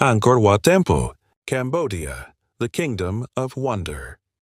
Angkor Wat Temple, Cambodia, the Kingdom of Wonder.